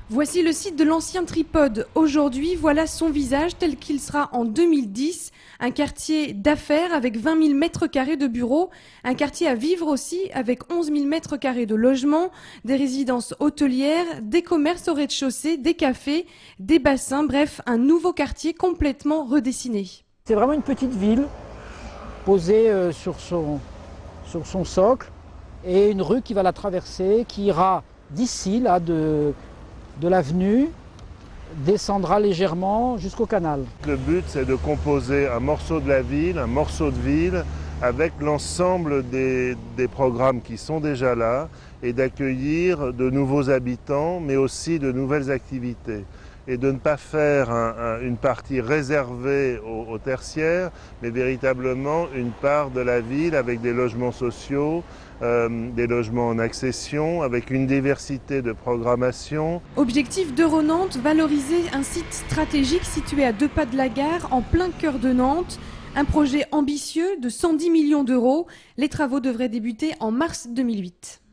Voici le site de l'ancien Tripode. Aujourd'hui, voilà son visage tel qu'il sera en 2010. Un quartier d'affaires avec 20 000 mètres carrés de bureaux. Un quartier à vivre aussi avec 11 000 mètres carrés de logements, des résidences hôtelières, des commerces au rez-de-chaussée, des cafés, des bassins. Bref, un nouveau quartier complètement redessiné. C'est vraiment une petite ville posée sur son socle et une rue qui va la traverser, qui ira d'ici, là, de l'avenue, descendra légèrement jusqu'au canal. Le but, c'est de composer un morceau de la ville, un morceau de ville, avec l'ensemble des programmes qui sont déjà là et d'accueillir de nouveaux habitants, mais aussi de nouvelles activités. Et de ne pas faire une partie réservée au tertiaire, mais véritablement une part de la ville avec des logements sociaux, des logements en accession, avec une diversité de programmation. Objectif d'Euronantes, valoriser un site stratégique situé à 2 pas de la gare, en plein cœur de Nantes. Un projet ambitieux de 110 millions d'euros. Les travaux devraient débuter en mars 2008.